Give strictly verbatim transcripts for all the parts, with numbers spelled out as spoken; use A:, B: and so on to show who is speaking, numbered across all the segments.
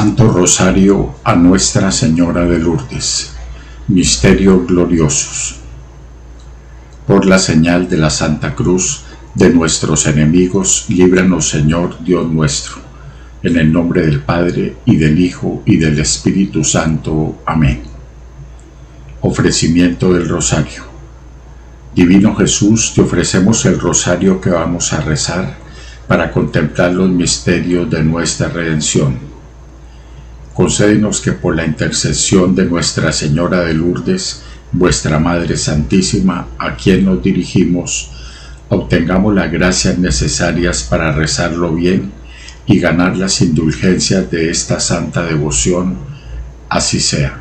A: Santo Rosario a Nuestra Señora de Lourdes. Misterios gloriosos. Por la señal de la Santa Cruz de nuestros enemigos, líbranos, Señor Dios nuestro. En el nombre del Padre, y del Hijo, y del Espíritu Santo. Amén. Ofrecimiento del Rosario. Divino Jesús, te ofrecemos el rosario que vamos a rezar para contemplar los misterios de nuestra redención. Concédenos que por la intercesión de Nuestra Señora de Lourdes, vuestra Madre Santísima, a quien nos dirigimos, obtengamos las gracias necesarias para rezarlo bien y ganar las indulgencias de esta santa devoción. Así sea.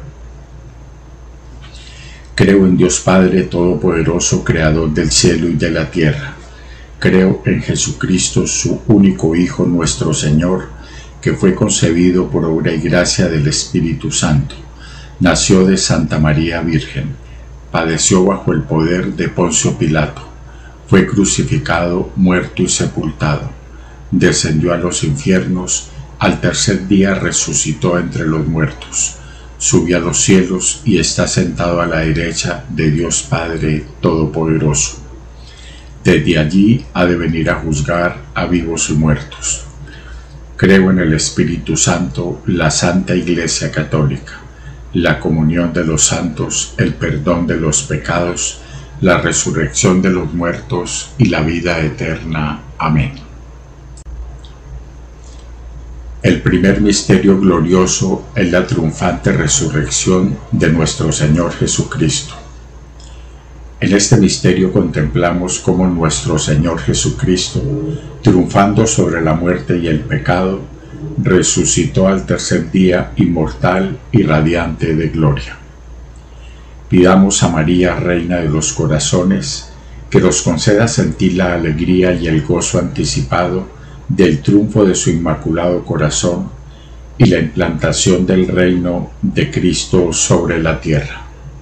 A: Creo en Dios Padre Todopoderoso, Creador del cielo y de la tierra. Creo en Jesucristo, su único Hijo, nuestro Señor, que fue concebido por obra y gracia del Espíritu Santo. Nació de Santa María Virgen. Padeció bajo el poder de Poncio Pilato. Fue crucificado, muerto y sepultado. Descendió a los infiernos. Al tercer día resucitó entre los muertos. Subió a los cielos y está sentado a la derecha de Dios Padre Todopoderoso. Desde allí ha de venir a juzgar a vivos y muertos. Creo en el Espíritu Santo, la Santa Iglesia Católica, la comunión de los santos, el perdón de los pecados, la resurrección de los muertos y la vida eterna. Amén. El primer misterio glorioso es la triunfante resurrección de nuestro Señor Jesucristo. En este misterio contemplamos cómo nuestro Señor Jesucristo, triunfando sobre la muerte y el pecado, resucitó al tercer día inmortal y radiante de gloria. Pidamos a María, Reina de los Corazones, que nos conceda sentir la alegría y el gozo anticipado del triunfo de su inmaculado corazón y la implantación del reino de Cristo sobre la tierra.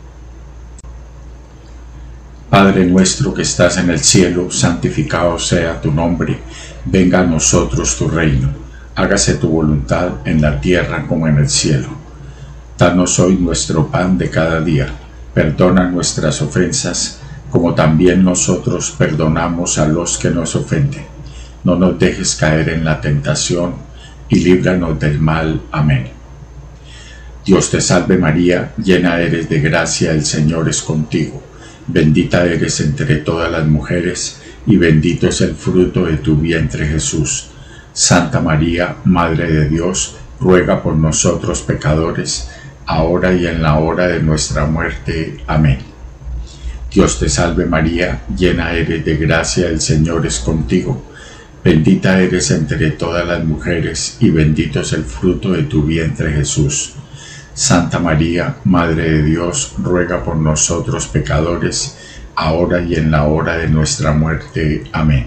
A: Padre nuestro que estás en el cielo, santificado sea tu nombre. Venga a nosotros tu reino. Hágase tu voluntad en la tierra como en el cielo. Danos hoy nuestro pan de cada día. Perdona nuestras ofensas, como también nosotros perdonamos a los que nos ofenden. No nos dejes caer en la tentación, y líbranos del mal. Amén. Dios te salve María, llena eres de gracia, el Señor es contigo. Bendita eres entre todas las mujeres, y bendito es el fruto de tu vientre Jesús. Santa María, Madre de Dios, ruega por nosotros pecadores, ahora y en la hora de nuestra muerte. Amén. Dios te salve María, llena eres de gracia, el Señor es contigo. Bendita eres entre todas las mujeres, y bendito es el fruto de tu vientre Jesús. Santa María, Madre de Dios, ruega por nosotros pecadores, ahora y en la hora de nuestra muerte. Amén.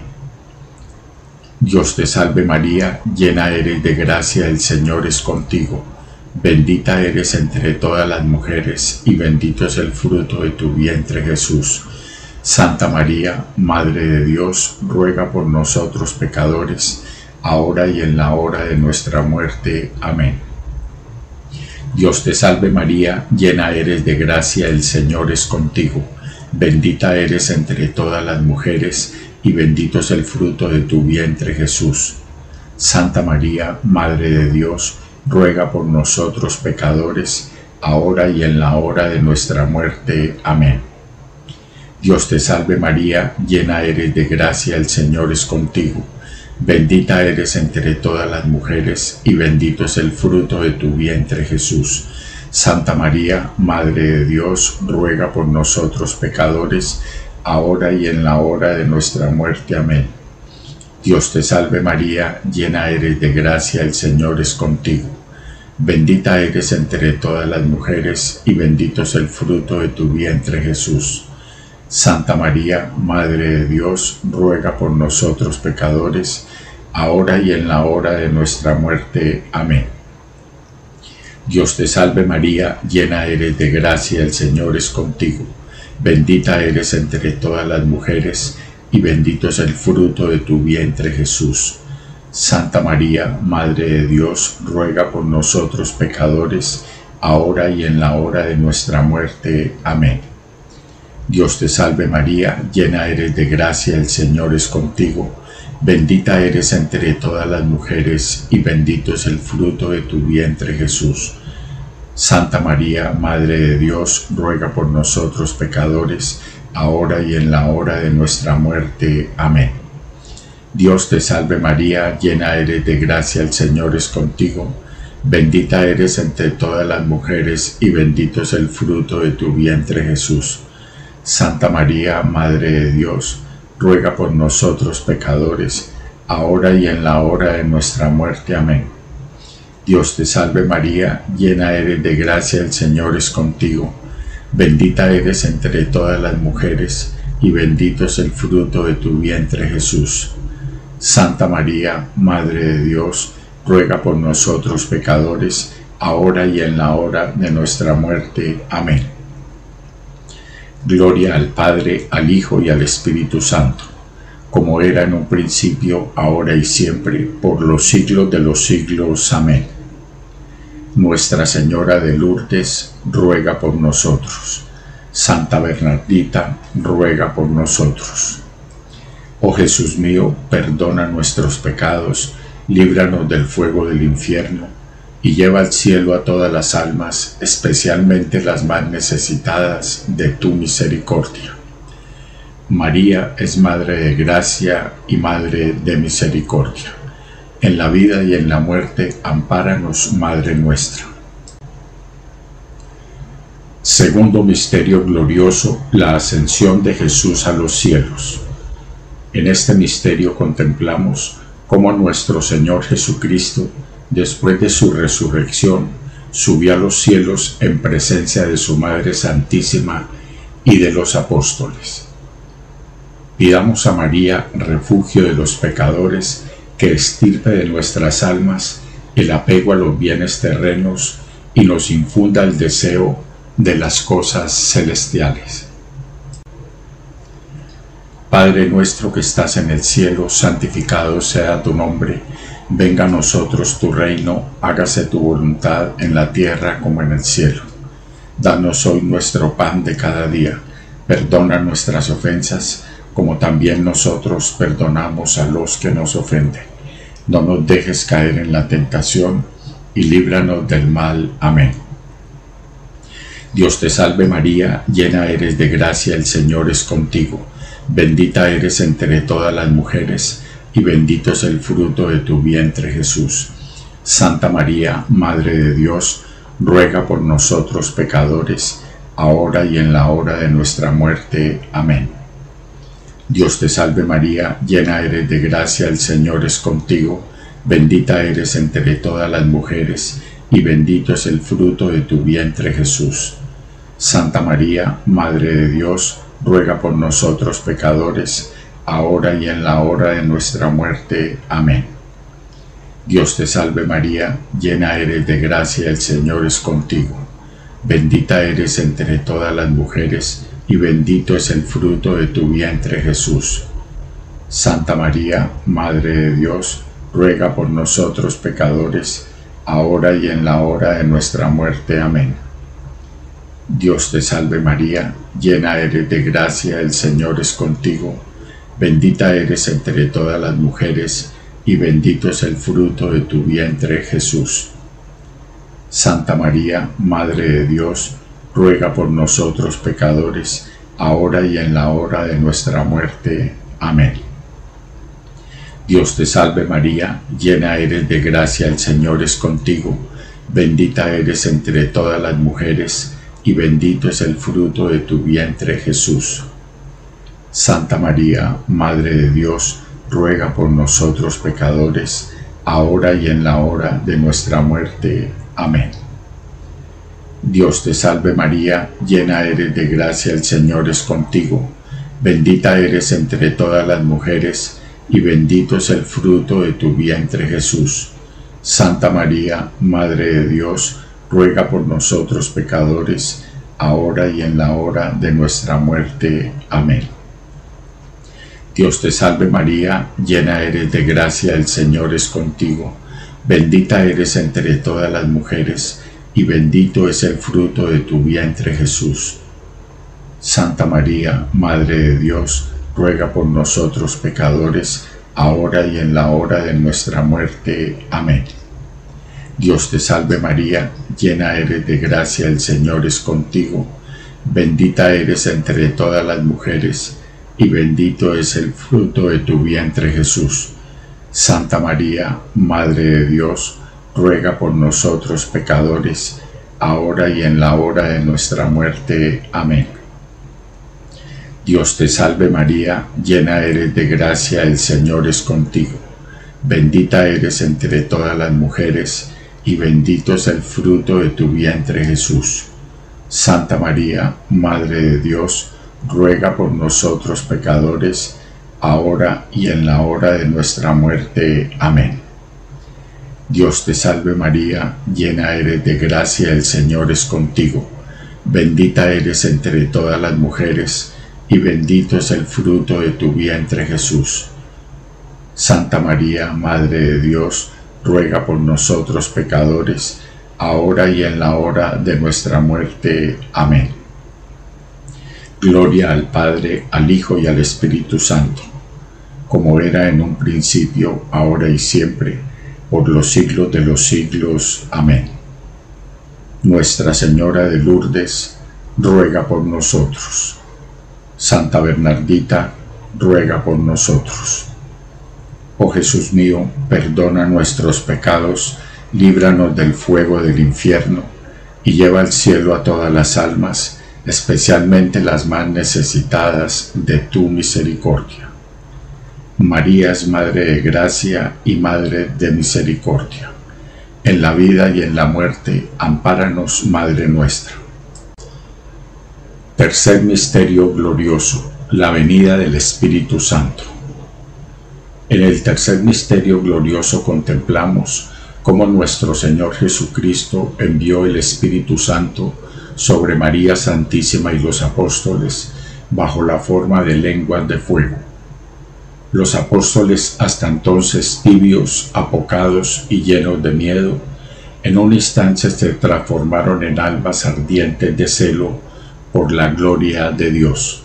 A: Dios te salve María, llena eres de gracia, el Señor es contigo. Bendita eres entre todas las mujeres, y bendito es el fruto de tu vientre Jesús. Santa María, Madre de Dios, ruega por nosotros pecadores, ahora y en la hora de nuestra muerte. Amén. Dios te salve María, llena eres de gracia, el Señor es contigo. Bendita eres entre todas las mujeres, y bendito es el fruto de tu vientre Jesús. Santa María, Madre de Dios, ruega por nosotros pecadores, ahora y en la hora de nuestra muerte. Amén. Dios te salve María, llena eres de gracia, el Señor es contigo. Bendita eres entre todas las mujeres, y bendito es el fruto de tu vientre Jesús. Santa María, Madre de Dios, ruega por nosotros pecadores, ahora y en la hora de nuestra muerte. Amén. Dios te salve María, llena eres de gracia, el Señor es contigo. Bendita eres entre todas las mujeres, y bendito es el fruto de tu vientre Jesús. Santa María, Madre de Dios, ruega por nosotros pecadores, ahora y en la hora de nuestra muerte. Amén. Dios te salve María, llena eres de gracia, el Señor es contigo. Bendita eres entre todas las mujeres, y bendito es el fruto de tu vientre Jesús. Santa María, Madre de Dios, ruega por nosotros pecadores, ahora y en la hora de nuestra muerte. Amén. Dios te salve María, llena eres de gracia, el Señor es contigo. Bendita eres entre todas las mujeres, y bendito es el fruto de tu vientre, Jesús. Santa María, Madre de Dios, ruega por nosotros pecadores, ahora y en la hora de nuestra muerte. Amén. Dios te salve María, llena eres de gracia, el Señor es contigo. Bendita eres entre todas las mujeres, y bendito es el fruto de tu vientre, Jesús. Santa María, Madre de Dios, ruega por nosotros pecadores, ahora y en la hora de nuestra muerte. Amén. Dios te salve María, llena eres de gracia, el Señor es contigo. Bendita eres entre todas las mujeres, y bendito es el fruto de tu vientre, Jesús. Santa María, Madre de Dios, ruega por nosotros pecadores, ahora y en la hora de nuestra muerte. Amén. Gloria al Padre, al Hijo y al Espíritu Santo, como era en un principio, ahora y siempre, por los siglos de los siglos. Amén. Nuestra Señora de Lourdes, ruega por nosotros. Santa Bernardita, ruega por nosotros. Oh Jesús mío, perdona nuestros pecados, líbranos del fuego del infierno, y lleva al cielo a todas las almas, especialmente las más necesitadas de tu misericordia. María es Madre de Gracia y Madre de Misericordia. En la vida y en la muerte, ampáranos, Madre nuestra. Segundo misterio glorioso, la ascensión de Jesús a los cielos. En este misterio contemplamos cómo nuestro Señor Jesucristo, después de su resurrección, subió a los cielos en presencia de su Madre Santísima y de los apóstoles. Pidamos a María, refugio de los pecadores, que extirpe de nuestras almas el apego a los bienes terrenos y nos infunda el deseo de las cosas celestiales. Padre nuestro que estás en el cielo, santificado sea tu nombre. Venga a nosotros tu reino, hágase tu voluntad en la tierra como en el cielo. Danos hoy nuestro pan de cada día. Perdona nuestras ofensas, como también nosotros perdonamos a los que nos ofenden. No nos dejes caer en la tentación, y líbranos del mal. Amén. Dios te salve María, llena eres de gracia, el Señor es contigo. Bendita eres entre todas las mujeres, y bendito es el fruto de tu vientre, Jesús. Santa María, Madre de Dios, ruega por nosotros pecadores, ahora y en la hora de nuestra muerte. Amén. Dios te salve María, llena eres de gracia, el Señor es contigo. Bendita eres entre todas las mujeres, y bendito es el fruto de tu vientre, Jesús. Santa María, Madre de Dios, ruega por nosotros pecadores, ahora y en la hora de nuestra muerte. Amén. Dios te salve María, llena eres de gracia, el Señor es contigo. Bendita eres entre todas las mujeres, y bendito es el fruto de tu vientre, Jesús. Santa María, Madre de Dios, ruega por nosotros pecadores, ahora y en la hora de nuestra muerte. Amén. Dios te salve María, llena eres de gracia, el Señor es contigo. Bendita eres entre todas las mujeres, y bendito es el fruto de tu vientre, Jesús. Santa María, Madre de Dios, ruega por nosotros pecadores, ahora y en la hora de nuestra muerte. Amén. Dios te salve María, llena eres de gracia, el Señor es contigo. Bendita eres entre todas las mujeres, y bendito es el fruto de tu vientre, Jesús. Santa María, Madre de Dios, ruega por nosotros pecadores, ahora y en la hora de nuestra muerte. Amén. Dios te salve María, llena eres de gracia, el Señor es contigo. Bendita eres entre todas las mujeres, y bendito es el fruto de tu vientre, Jesús. Santa María, Madre de Dios, ruega por nosotros pecadores, ahora y en la hora de nuestra muerte. Amén. Dios te salve María, llena eres de gracia, el Señor es contigo. Bendita eres entre todas las mujeres, y bendito es el fruto de tu vientre Jesús. Santa María, Madre de Dios, ruega por nosotros pecadores, ahora y en la hora de nuestra muerte. Amén. Dios te salve María, llena eres de gracia, el Señor es contigo. Bendita eres entre todas las mujeres, y bendito es el fruto de tu vientre Jesús. Santa María, Madre de Dios, ruega por nosotros pecadores, ahora y en la hora de nuestra muerte. Amén. Dios te salve María, llena eres de gracia, el Señor es contigo. Bendita eres entre todas las mujeres, y bendito es el fruto de tu vientre Jesús. Santa María, Madre de Dios, ruega por nosotros pecadores, ahora y en la hora de nuestra muerte. Amén. Dios te salve María, llena eres de gracia, el Señor es contigo. Bendita eres entre todas las mujeres, y bendito es el fruto de tu vientre Jesús. Santa María, Madre de Dios, ruega por nosotros pecadores, ahora y en la hora de nuestra muerte. Amén. Gloria al Padre, al Hijo y al Espíritu Santo, como era en un principio, ahora y siempre, por los siglos de los siglos. Amén. Nuestra Señora de Lourdes, ruega por nosotros. Santa Bernardita, ruega por nosotros. Oh Jesús mío, perdona nuestros pecados, líbranos del fuego del infierno, y lleva al cielo a todas las almas, especialmente las más necesitadas de tu misericordia. María es Madre de Gracia y Madre de Misericordia. En la vida y en la muerte, ampáranos, Madre nuestra. Tercer misterio glorioso, la venida del Espíritu Santo. En el tercer misterio glorioso contemplamos cómo nuestro Señor Jesucristo envió el Espíritu Santo sobre María Santísima y los apóstoles bajo la forma de lenguas de fuego. Los apóstoles, hasta entonces tibios, apocados y llenos de miedo, en un instante se transformaron en almas ardientes de celo por la gloria de Dios.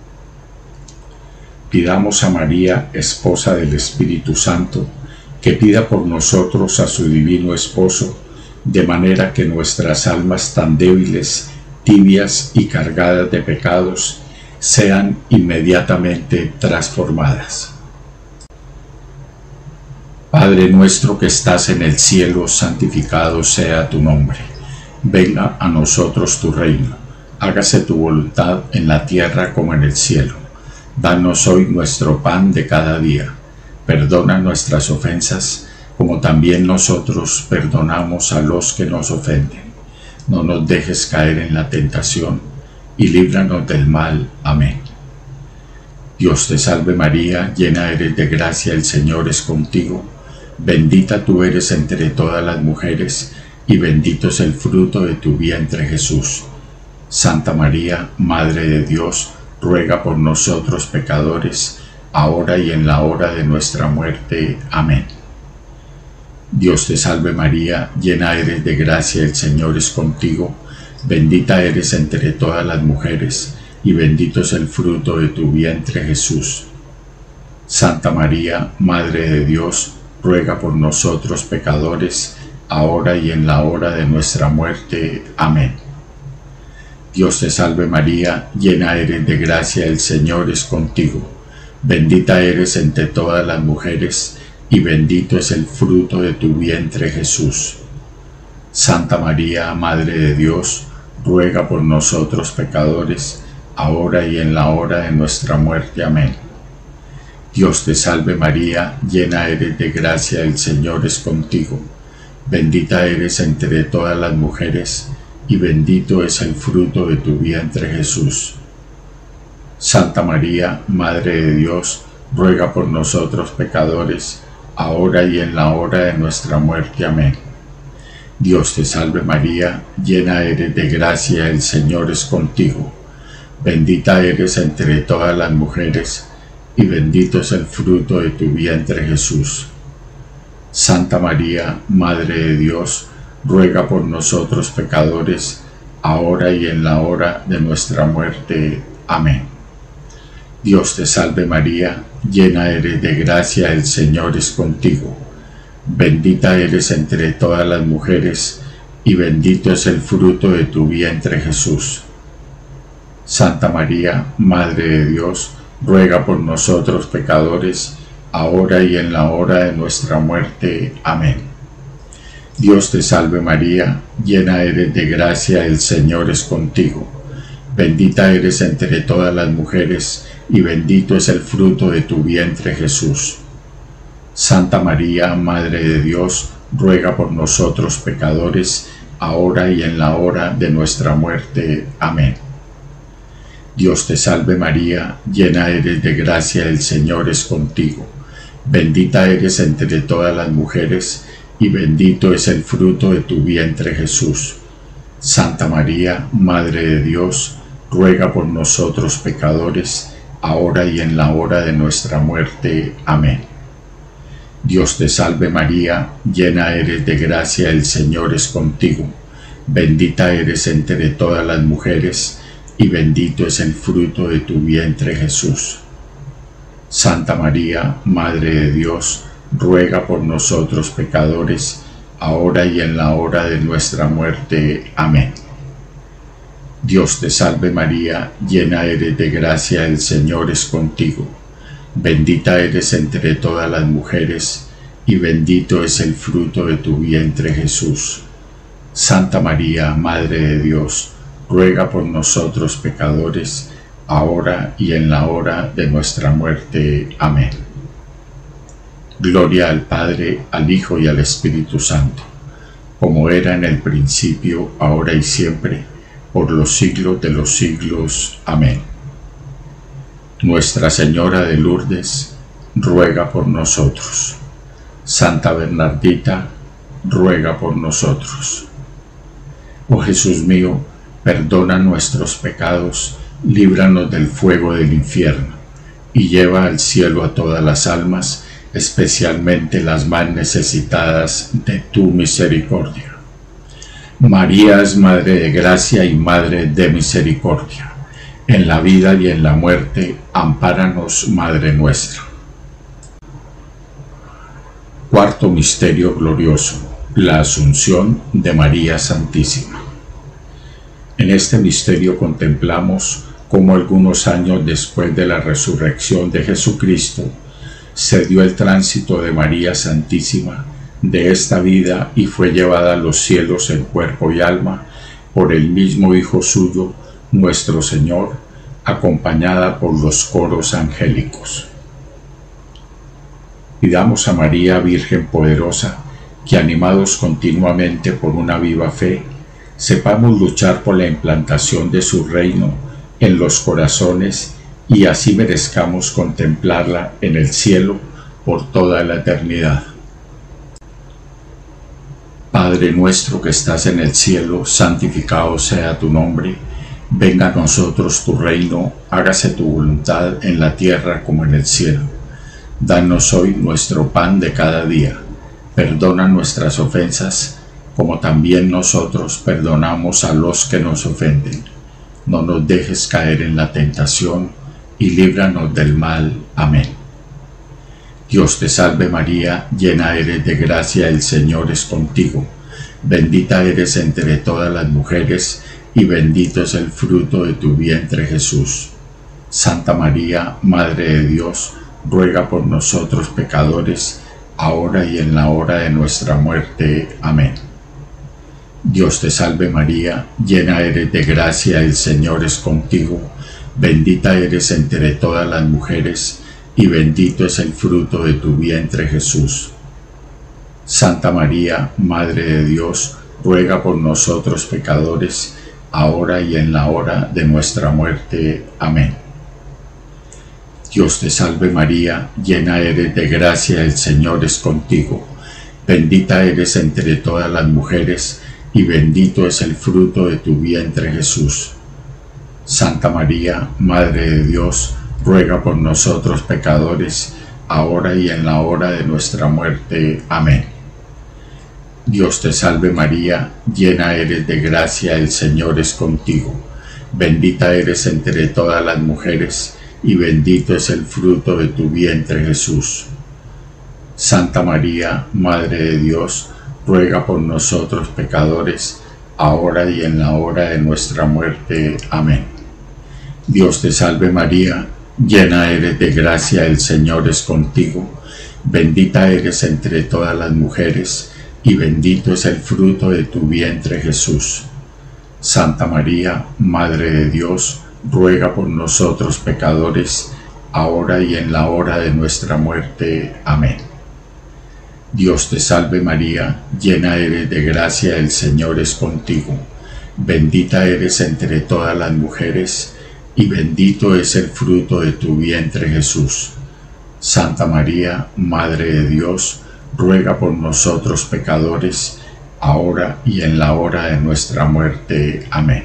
A: Pidamos a María, esposa del Espíritu Santo, que pida por nosotros a su divino esposo, de manera que nuestras almas tan débiles, tibias y cargadas de pecados sean inmediatamente transformadas. Padre nuestro que estás en el cielo, santificado sea tu nombre. Venga a nosotros tu reino. Hágase tu voluntad en la tierra como en el cielo. Danos hoy nuestro pan de cada día. Perdona nuestras ofensas, como también nosotros perdonamos a los que nos ofenden. No nos dejes caer en la tentación, y líbranos del mal. Amén. Dios te salve María, llena eres de gracia, el Señor es contigo. Bendita tú eres entre todas las mujeres, y bendito es el fruto de tu vientre Jesús. Santa María, Madre de Dios, ruega por nosotros pecadores, ahora y en la hora de nuestra muerte. Amén. Dios te salve María, llena eres de gracia, el Señor es contigo. Bendita eres entre todas las mujeres, y bendito es el fruto de tu vientre Jesús. Santa María, Madre de Dios, ruega por nosotros pecadores, ahora y en la hora de nuestra muerte. Amén. Dios te salve María, llena eres de gracia, el Señor es contigo. Bendita eres entre todas las mujeres, y bendito es el fruto de tu vientre Jesús. Santa María, Madre de Dios, ruega por nosotros pecadores, ahora y en la hora de nuestra muerte. Amén. Dios te salve María, llena eres de gracia, el Señor es contigo. Bendita eres entre todas las mujeres, y bendito es el fruto de tu vientre Jesús. Santa María, Madre de Dios, ruega por nosotros pecadores, ahora y en la hora de nuestra muerte. Amén. Dios te salve María, llena eres de gracia, el Señor es contigo. Bendita eres entre todas las mujeres, y bendito es el fruto de tu vientre, Jesús. Santa María, Madre de Dios, ruega por nosotros pecadores, ahora y en la hora de nuestra muerte. Amén. Dios te salve María, llena eres de gracia, el Señor es contigo. Bendita eres entre todas las mujeres, y bendito es el fruto de tu vientre, Jesús. Santa María, Madre de Dios, ruega por nosotros pecadores, ahora y en la hora de nuestra muerte. Amén. Dios te salve María, llena eres de gracia, el Señor es contigo. Bendita eres entre todas las mujeres, y bendito es el fruto de tu vientre, Jesús. Santa María, Madre de Dios, ruega por nosotros pecadores, ahora y en la hora de nuestra muerte. Amén. Dios te salve María, llena eres de gracia, el Señor es contigo. Bendita eres entre todas las mujeres, y bendito es el fruto de tu vientre, Jesús. Santa María, Madre de Dios, ruega por nosotros pecadores, ahora y en la hora de nuestra muerte. Amén. Dios te salve María, llena eres de gracia, el Señor es contigo. Bendita eres entre todas las mujeres, y bendito es el fruto de tu vientre, Jesús. Santa María, Madre de Dios, ruega por nosotros pecadores, ahora y en la hora de nuestra muerte. Amén. Dios te salve María, llena eres de gracia, el Señor es contigo. Bendita eres entre todas las mujeres, y bendito es el fruto de tu vientre, Jesús. Santa María, Madre de Dios, ruega por nosotros pecadores, ahora y en la hora de nuestra muerte. Amén. Gloria al Padre, al Hijo y al Espíritu Santo, como era en el principio, ahora y siempre, por los siglos de los siglos. Amén. Nuestra Señora de Lourdes, ruega por nosotros. Santa Bernardita, ruega por nosotros. Oh Jesús mío, perdona nuestros pecados, líbranos del fuego del infierno, y lleva al cielo a todas las almas, especialmente las más necesitadas de tu misericordia. María es Madre de Gracia y Madre de Misericordia. En la vida y en la muerte, ampáranos, Madre nuestra. Cuarto misterio glorioso: la Asunción de María Santísima. En este misterio contemplamos cómo algunos años después de la resurrección de Jesucristo, se dio el tránsito de María Santísima de esta vida y fue llevada a los cielos en cuerpo y alma por el mismo Hijo suyo, nuestro Señor, acompañada por los coros angélicos. Pidamos a María, Virgen poderosa, que animados continuamente por una viva fe, sepamos luchar por la implantación de su reino en los corazones y así merezcamos contemplarla en el cielo por toda la eternidad. Padre nuestro que estás en el cielo, santificado sea tu nombre. Venga a nosotros tu reino, hágase tu voluntad en la tierra como en el cielo. Danos hoy nuestro pan de cada día. Perdona nuestras ofensas, como también nosotros perdonamos a los que nos ofenden. No nos dejes caer en la tentación, y líbranos del mal. Amén. Dios te salve María, llena eres de gracia, el Señor es contigo. Bendita eres entre todas las mujeres, y bendito es el fruto de tu vientre, Jesús. Santa María, Madre de Dios, ruega por nosotros pecadores, ahora y en la hora de nuestra muerte. Amén. Dios te salve María, llena eres de gracia, el Señor es contigo. Bendita eres entre todas las mujeres, y bendito es el fruto de tu vientre, Jesús. Santa María, Madre de Dios, ruega por nosotros pecadores, ahora y en la hora de nuestra muerte. Amén. Dios te salve María, llena eres de gracia, el Señor es contigo. Bendita eres entre todas las mujeres, y bendito es el fruto de tu vientre, Jesús. Santa María, Madre de Dios, ruega por nosotros pecadores, ahora y en la hora de nuestra muerte. Amén. Dios te salve María, llena eres de gracia, el Señor es contigo. Bendita eres entre todas las mujeres, y bendito es el fruto de tu vientre Jesús. Santa María, Madre de Dios, ruega por nosotros pecadores, ahora y en la hora de nuestra muerte. Amén. Dios te salve María, llena eres de gracia, el Señor es contigo. Bendita eres entre todas las mujeres, y bendito es el fruto de tu vientre Jesús. Santa María, Madre de Dios, ruega por nosotros pecadores, ahora y en la hora de nuestra muerte. Amén. Dios te salve María, llena eres de gracia, el Señor es contigo. Bendita eres entre todas las mujeres, y bendito es el fruto de tu vientre Jesús. Santa María, Madre de Dios, ruega por nosotros pecadores, ahora y en la hora de nuestra muerte. Amén.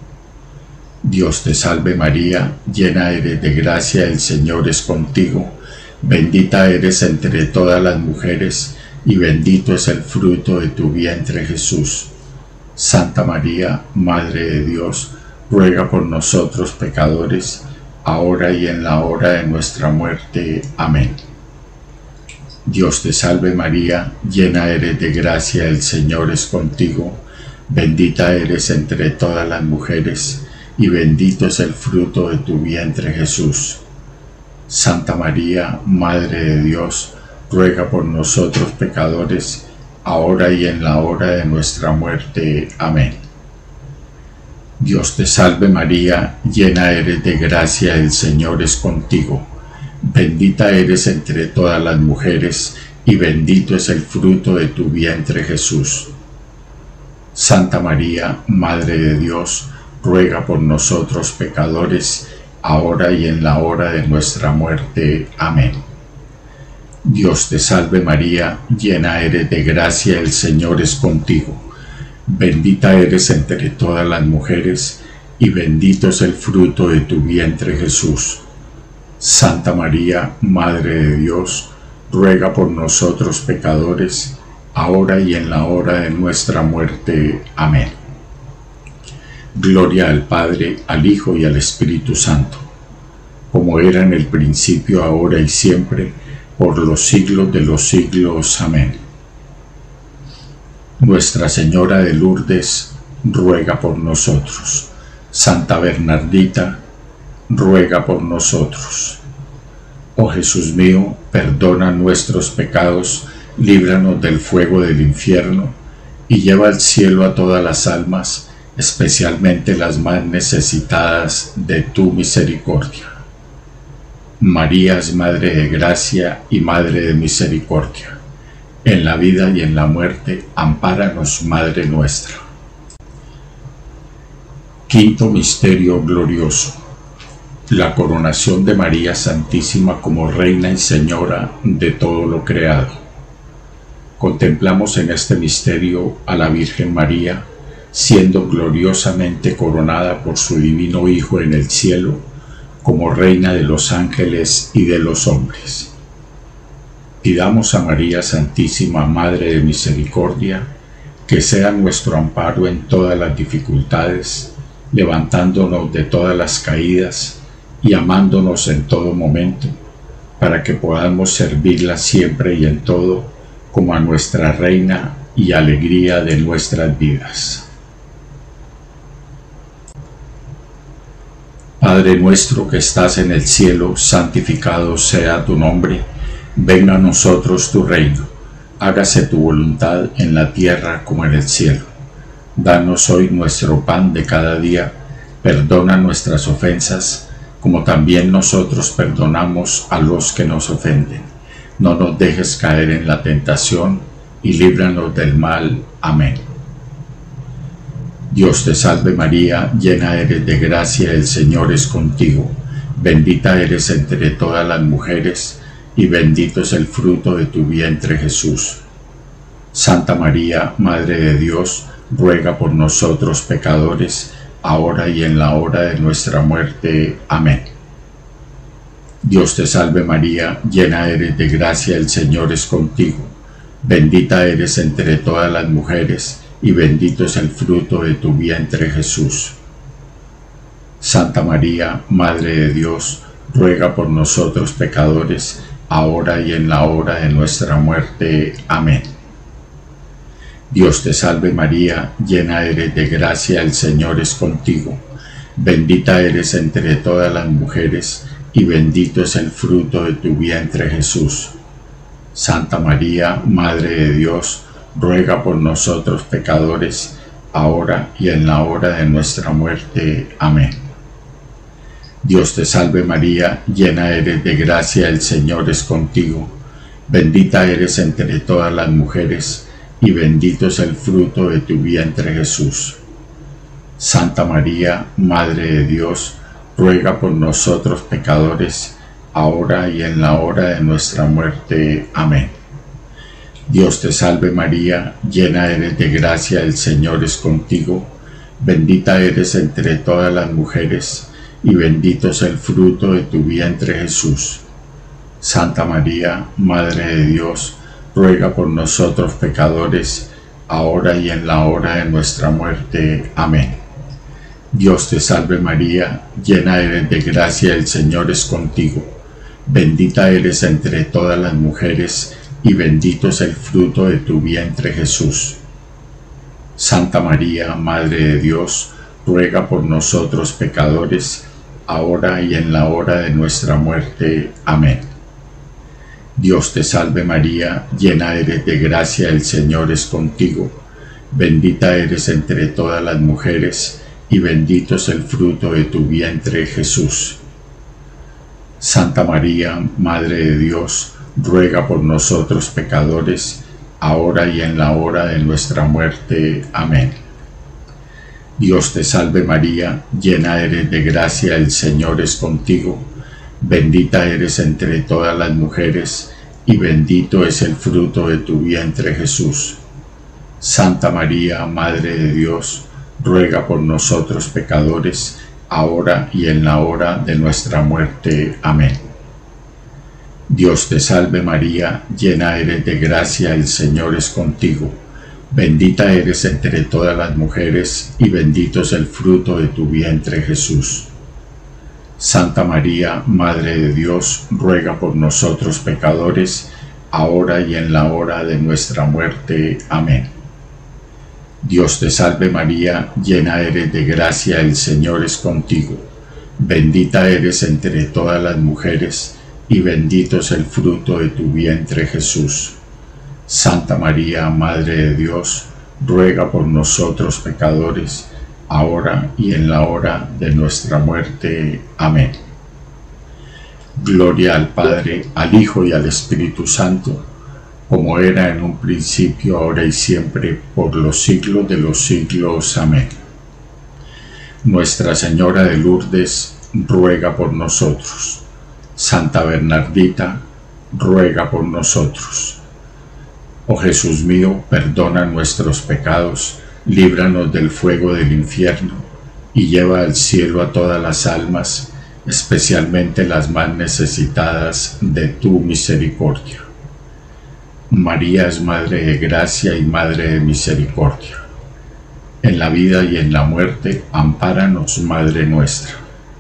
A: Dios te salve María, llena eres de gracia, el Señor es contigo. Bendita eres entre todas las mujeres, y bendito es el fruto de tu vientre Jesús. Santa María, Madre de Dios, ruega por nosotros pecadores, ahora y en la hora de nuestra muerte. Amén. Dios te salve María, llena eres de gracia, el Señor es contigo. Bendita eres entre todas las mujeres, y bendito es el fruto de tu vientre Jesús. Santa María, Madre de Dios, ruega por nosotros pecadores, ahora y en la hora de nuestra muerte. Amén. Dios te salve María, llena eres de gracia, el Señor es contigo. Bendita eres entre todas las mujeres, y bendito es el fruto de tu vientre Jesús. Santa María, Madre de Dios, ruega por nosotros pecadores, ahora y en la hora de nuestra muerte. Amén. Dios te salve María, llena eres de gracia, el Señor es contigo. Bendita eres entre todas las mujeres, y bendito es el fruto de tu vientre Jesús. Santa María, Madre de Dios, ruega por nosotros pecadores, ahora y en la hora de nuestra muerte. Amén. Gloria al Padre, al Hijo y al Espíritu Santo, como era en el principio, ahora y siempre, por los siglos de los siglos. Amén. Nuestra Señora de Lourdes, ruega por nosotros. Santa Bernardita, ruega por nosotros. Oh Jesús mío, perdona nuestros pecados, líbranos del fuego del infierno, y lleva al cielo a todas las almas, especialmente las más necesitadas de tu misericordia. María es Madre de Gracia y Madre de Misericordia. En la vida y en la muerte, ampáranos, Madre nuestra. Quinto misterio glorioso: la coronación de María Santísima como Reina y Señora de todo lo creado. Contemplamos en este misterio a la Virgen María, siendo gloriosamente coronada por su divino Hijo en el cielo, como Reina de los ángeles y de los hombres. Pidamos a María Santísima, Madre de Misericordia, que sea nuestro amparo en todas las dificultades, levantándonos de todas las caídas y amándonos en todo momento, para que podamos servirla siempre y en todo, como a nuestra Reina y alegría de nuestras vidas. Padre nuestro que estás en el cielo, santificado sea tu nombre. Venga a nosotros tu reino. Hágase tu voluntad en la tierra como en el cielo. Danos hoy nuestro pan de cada día. Perdona nuestras ofensas, como también nosotros perdonamos a los que nos ofenden. No nos dejes caer en la tentación, y líbranos del mal. Amén. Dios te salve María, llena eres de gracia, el Señor es contigo. Bendita eres entre todas las mujeres, y bendito es el fruto de tu vientre Jesús. Santa María, Madre de Dios, ruega por nosotros pecadores, ahora y en la hora de nuestra muerte. Amén. Dios te salve María, llena eres de gracia, el Señor es contigo. Bendita eres entre todas las mujeres, y bendito es el fruto de tu vientre Jesús. Santa María, Madre de Dios, ruega por nosotros pecadores, ahora y en la hora de nuestra muerte. Amén. Dios te salve María, llena eres de gracia, el Señor es contigo. Bendita eres entre todas las mujeres, y bendito es el fruto de tu vientre Jesús. Santa María, Madre de Dios, ruega por nosotros pecadores, ahora y en la hora de nuestra muerte. Amén. Dios te salve María, llena eres de gracia, el Señor es contigo. Bendita eres entre todas las mujeres, y bendito es el fruto de tu vientre Jesús. Santa María, Madre de Dios, ruega por nosotros pecadores, ahora y en la hora de nuestra muerte. Amén. Dios te salve María, llena eres de gracia, el Señor es contigo. Bendita eres entre todas las mujeres, y bendito es el fruto de tu vientre Jesús. Santa María, Madre de Dios, ruega por nosotros pecadores, ahora y en la hora de nuestra muerte. Amén. Dios te salve María, llena eres de gracia, el Señor es contigo. Bendita eres entre todas las mujeres, y bendito es el fruto de tu vientre Jesús. Santa María, Madre de Dios, ruega por nosotros pecadores, ahora y en la hora de nuestra muerte. Amén. Dios te salve María, llena eres de gracia, el Señor es contigo. Bendita eres entre todas las mujeres, y bendito es el fruto de tu vientre Jesús. Santa María, Madre de Dios, ruega por nosotros pecadores, ahora y en la hora de nuestra muerte. Amén. Dios te salve María, llena eres de gracia, el Señor es contigo. Bendita eres entre todas las mujeres, y bendito es el fruto de tu vientre Jesús. Santa María, Madre de Dios, ruega por nosotros pecadores, ahora y en la hora de nuestra muerte. Amén. Dios te salve María, llena eres de gracia, el Señor es contigo. Bendita eres entre todas las mujeres, y bendito es el fruto de tu vientre Jesús. Santa María, Madre de Dios, ruega por nosotros pecadores, ahora y en la hora de nuestra muerte. Amén. Dios te salve María, llena eres de gracia, el Señor es contigo. Bendita eres entre todas las mujeres, y bendito es el fruto de tu vientre Jesús. Santa María, Madre de Dios, ruega por nosotros pecadores, ahora y en la hora de nuestra muerte. Amén. Gloria al Padre, al Hijo y al Espíritu Santo, como era en un principio, ahora y siempre, por los siglos de los siglos. Amén. Nuestra Señora de Lourdes, ruega por nosotros. Santa Bernardita, ruega por nosotros. Oh Jesús mío, perdona nuestros pecados, líbranos del fuego del infierno, y lleva al cielo a todas las almas, especialmente las más necesitadas de tu misericordia. María es Madre de Gracia y Madre de Misericordia. En la vida y en la muerte, ampáranos, Madre nuestra.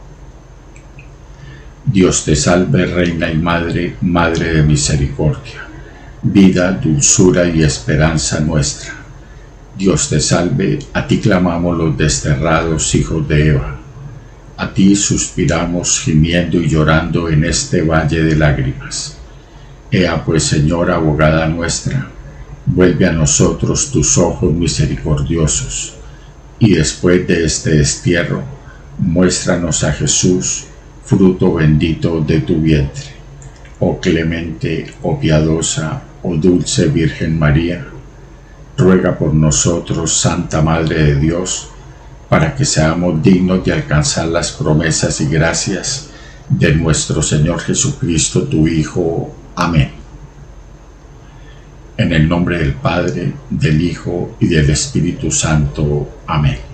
A: Dios te salve, Reina y Madre, Madre de Misericordia, vida, dulzura y esperanza nuestra. Dios te salve, a ti clamamos los desterrados hijos de Eva. A ti suspiramos gimiendo y llorando en este valle de lágrimas. Ea pues, Señora, abogada nuestra, vuelve a nosotros tus ojos misericordiosos, y después de este destierro, muéstranos a Jesús, fruto bendito de tu vientre. Oh clemente, oh piadosa, oh dulce Virgen María, ruega por nosotros, Santa Madre de Dios, para que seamos dignos de alcanzar las promesas y gracias de nuestro Señor Jesucristo, tu Hijo. Amén. En el nombre del Padre, del Hijo y del Espíritu Santo. Amén.